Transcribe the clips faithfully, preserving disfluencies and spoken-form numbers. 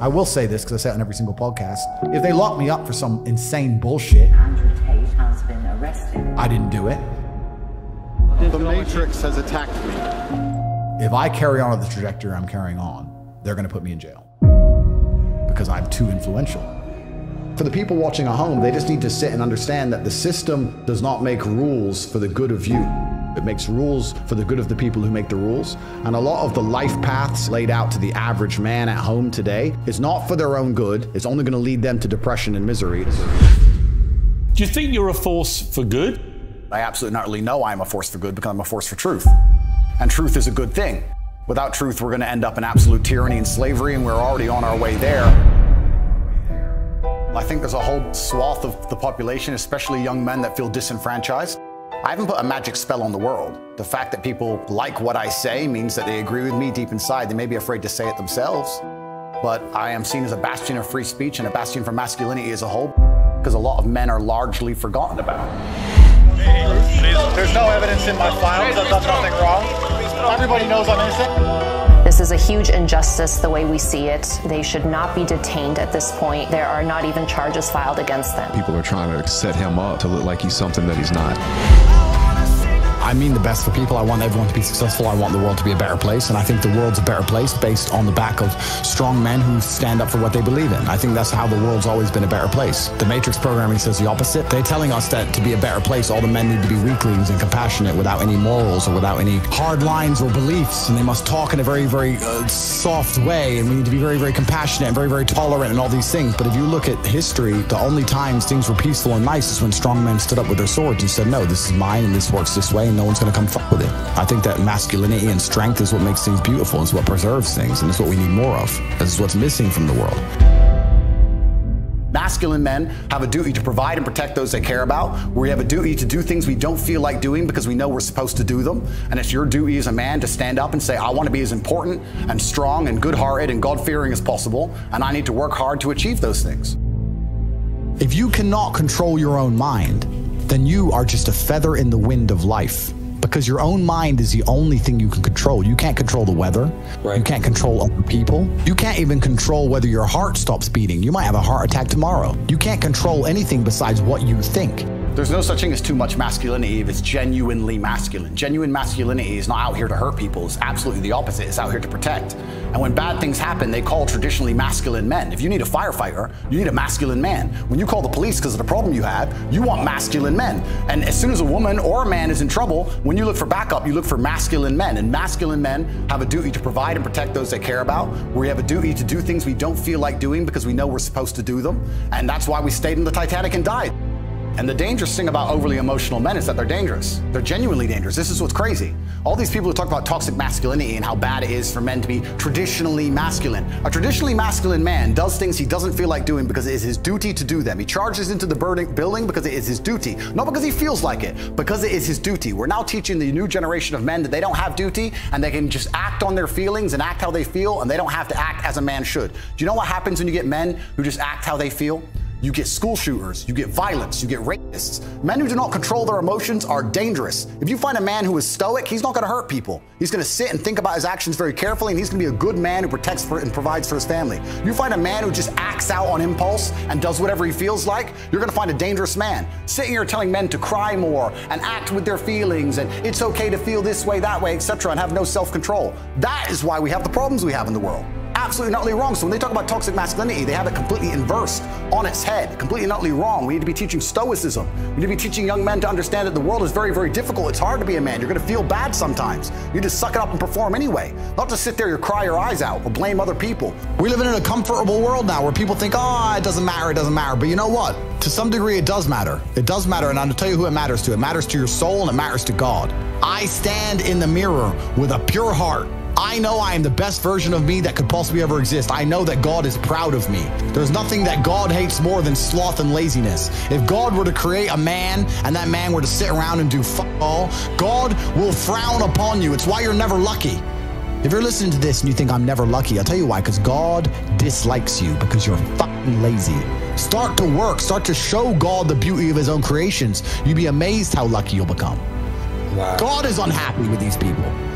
I will say this because I say it on every single podcast. If they lock me up for some insane bullshit, Andrew Tate has been arrested. I didn't do it. The Matrix has attacked me. If I carry on with the trajectory I'm carrying on, they're going to put me in jail because I'm too influential. For the people watching at home, they just need to sit and understand that the system does not make rules for the good of you. It makes rules for the good of the people who make the rules. And a lot of the life paths laid out to the average man at home today is not for their own good. It's only going to lead them to depression and misery. Do you think you're a force for good? I absolutely not really know I'm a force for good because I'm a force for truth. And truth is a good thing. Without truth, we're going to end up in absolute tyranny and slavery, and we're already on our way there. I think there's a whole swath of the population, especially young men, that feel disenfranchised. I haven't put a magic spell on the world. The fact that people like what I say means that they agree with me deep inside. They may be afraid to say it themselves, but I am seen as a bastion of free speech and a bastion for masculinity as a whole, because a lot of men are largely forgotten about. There's no evidence in my files. I've done nothing wrong. Everybody knows I'm innocent. This is a huge injustice the way we see it. They should not be detained at this point. There are not even charges filed against them. People are trying to set him up to look like he's something that he's not. I mean the best for people. I want everyone to be successful. I want the world to be a better place. And I think the world's a better place based on the back of strong men who stand up for what they believe in. I think that's how the world's always been a better place. The Matrix programming says the opposite. They're telling us that to be a better place, all the men need to be weaklings and compassionate without any morals or without any hard lines or beliefs. And they must talk in a very, very uh, soft way. And we need to be very, very compassionate and very, very tolerant and all these things. But if you look at history, the only times things were peaceful and nice is when strong men stood up with their swords and said, no, this is mine and this works this way. And no one's going to come fuck with it. I think that masculinity and strength is what makes things beautiful. It's what preserves things, and it's what we need more of. This is what's missing from the world. Masculine men have a duty to provide and protect those they care about. We have a duty to do things we don't feel like doing because we know we're supposed to do them. And it's your duty as a man to stand up and say, I want to be as important and strong and good-hearted and God-fearing as possible, and I need to work hard to achieve those things. If you cannot control your own mind, then you are just a feather in the wind of life. Because your own mind is the only thing you can control. You can't control the weather. Right. You can't control other people. You can't even control whether your heart stops beating. You might have a heart attack tomorrow. You can't control anything besides what you think. There's no such thing as too much masculinity if it's genuinely masculine. Genuine masculinity is not out here to hurt people. It's absolutely the opposite. It's out here to protect. And when bad things happen, they call traditionally masculine men. If you need a firefighter, you need a masculine man. When you call the police because of the problem you have, you want masculine men. And as soon as a woman or a man is in trouble, when you look for backup, you look for masculine men. And masculine men have a duty to provide and protect those they care about. We have a duty to do things we don't feel like doing because we know we're supposed to do them. And that's why we stayed in the Titanic and died. And the dangerous thing about overly emotional men is that they're dangerous. They're genuinely dangerous. This is what's crazy. All these people who talk about toxic masculinity and how bad it is for men to be traditionally masculine. A traditionally masculine man does things he doesn't feel like doing because it is his duty to do them. He charges into the building because it is his duty. Not because he feels like it, because it is his duty. We're now teaching the new generation of men that they don't have duty and they can just act on their feelings and act how they feel, and they don't have to act as a man should. Do you know what happens when you get men who just act how they feel? You get school shooters, you get violence, you get rapists. Men who do not control their emotions are dangerous. If you find a man who is stoic, he's not gonna hurt people. He's gonna sit and think about his actions very carefully, and he's gonna be a good man who protects for and provides for his family. You find a man who just acts out on impulse and does whatever he feels like, you're gonna find a dangerous man. Sitting here telling men to cry more and act with their feelings and it's okay to feel this way, that way, et cetera, and have no self-control. That is why we have the problems we have in the world. Absolutely not wrong. So when they talk about toxic masculinity, they have it completely inversed on its head, completely not wrong. We need to be teaching stoicism. We need to be teaching young men to understand that the world is very, very difficult. It's hard to be a man. You're going to feel bad sometimes. You just suck it up and perform anyway. Not to sit there and cry your eyes out or blame other people. We live in a comfortable world now where people think, oh, it doesn't matter, it doesn't matter. But you know what? To some degree, it does matter. It does matter, and I'll tell you who it matters to. It matters to your soul, and it matters to God. I stand in the mirror with a pure heart. I know I am the best version of me that could possibly ever exist. I know that God is proud of me. There's nothing that God hates more than sloth and laziness. If God were to create a man and that man were to sit around and do fuck all, God will frown upon you. It's why you're never lucky. If you're listening to this and you think I'm never lucky, I'll tell you why, because God dislikes you because you're fucking lazy. Start to work, start to show God the beauty of his own creations. You'd be amazed how lucky you'll become. Wow. God is unhappy with these people.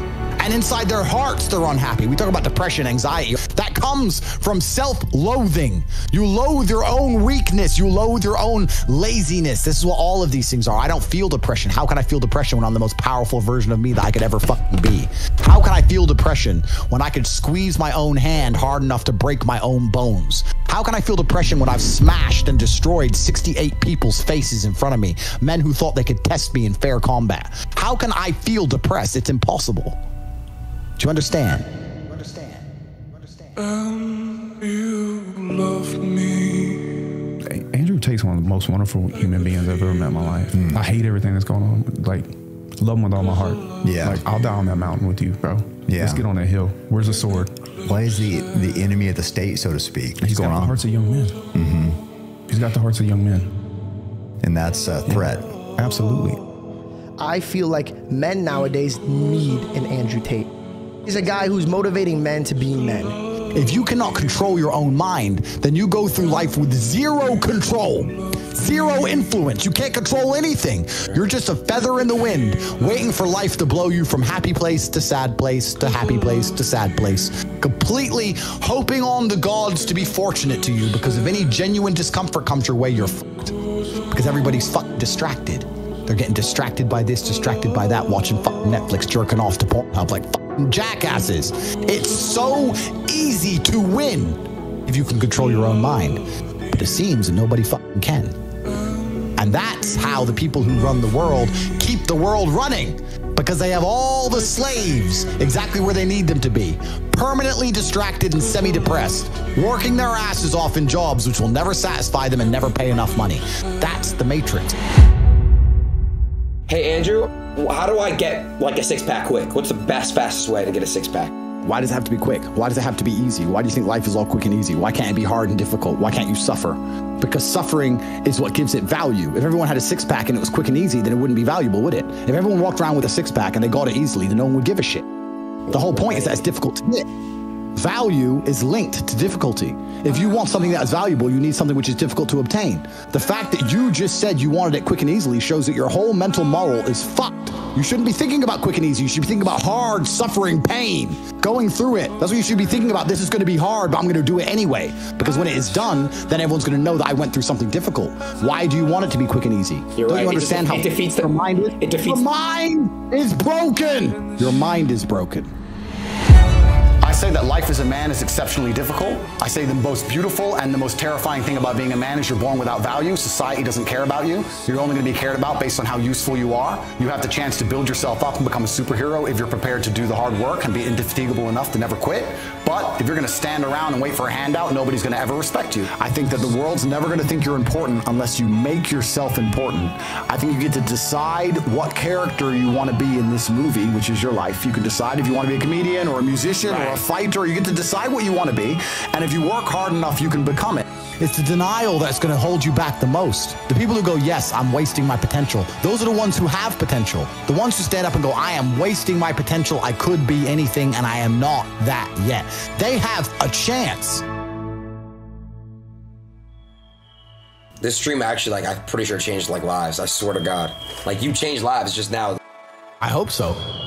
And inside their hearts, they're unhappy. We talk about depression, anxiety. That comes from self-loathing. You loathe your own weakness. You loathe your own laziness. This is what all of these things are. I don't feel depression. How can I feel depression when I'm the most powerful version of me that I could ever fucking be? How can I feel depression when I could squeeze my own hand hard enough to break my own bones? How can I feel depression when I've smashed and destroyed sixty-eight people's faces in front of me, men who thought they could test me in fair combat? How can I feel depressed? It's impossible. Do you understand? Understand? Understand? Um, you love me. Andrew Tate's one of the most wonderful human beings I've ever met in my life. Mm. I hate everything that's going on. Like, love him with all my heart. Yeah. Like, I'll die on that mountain with you, bro. Yeah. Let's get on that hill. Where's the sword? Why is the the enemy of the state, so to speak? He's got the hearts of young men. Mm-hmm. He's got the hearts of young men. And that's a threat. Yeah. Absolutely. I feel like men nowadays need an Andrew Tate. He's a guy who's motivating men to be men. If you cannot control your own mind, then you go through life with zero control, zero influence. You can't control anything. You're just a feather in the wind, waiting for life to blow you from happy place to sad place to happy place to sad place, completely hoping on the gods to be fortunate to you, because if any genuine discomfort comes your way, you're fucked. Because everybody's fucking distracted. They're getting distracted by this, distracted by that, watching fucking Netflix, jerking off to Pornhub like fucking jackasses. It's so easy to win if you can control your own mind. But it seems that nobody fucking can. And that's how the people who run the world keep the world running, because they have all the slaves exactly where they need them to be, permanently distracted and semi-depressed, working their asses off in jobs which will never satisfy them and never pay enough money. That's the Matrix. Hey, Andrew, how do I get like a six pack quick? What's the best, fastest way to get a six pack? Why does it have to be quick? Why does it have to be easy? Why do you think life is all quick and easy? Why can't it be hard and difficult? Why can't you suffer? Because suffering is what gives it value. If everyone had a six pack and it was quick and easy, then it wouldn't be valuable, would it? If everyone walked around with a six pack and they got it easily, then no one would give a shit. The whole point is that it's difficult to get. Value is linked to difficulty. If you want something that is valuable, you need something which is difficult to obtain. The fact that you just said you wanted it quick and easily shows that your whole mental model is fucked. You shouldn't be thinking about quick and easy. You should be thinking about hard, suffering, pain, going through it. That's what you should be thinking about. This is going to be hard, but I'm going to do it anyway. Because when it is done, then everyone's going to know that I went through something difficult. Why do you want it to be quick and easy? You're Don't right. you understand it how it defeats the, your mind is? It defeats your mind is broken. Your mind is broken. I say that life as a man is exceptionally difficult. I say the most beautiful and the most terrifying thing about being a man is you're born without value. Society doesn't care about you. You're only going to be cared about based on how useful you are. You have the chance to build yourself up and become a superhero if you're prepared to do the hard work and be indefatigable enough to never quit. But if you're going to stand around and wait for a handout, nobody's going to ever respect you. I think that the world's never going to think you're important unless you make yourself important. I think you get to decide what character you want to be in this movie, which is your life. You can decide if you want to be a comedian or a musician right. or a fighter. You get to decide what you want to be. And if you work hard enough, you can become it. It's the denial that's going to hold you back the most. The people who go, yes, I'm wasting my potential. Those are the ones who have potential. The ones who stand up and go, I am wasting my potential. I could be anything and I am not that yet. They have a chance. This stream actually, like, I'm pretty sure changed like lives. I swear to God. Like, you changed lives just now. I hope so.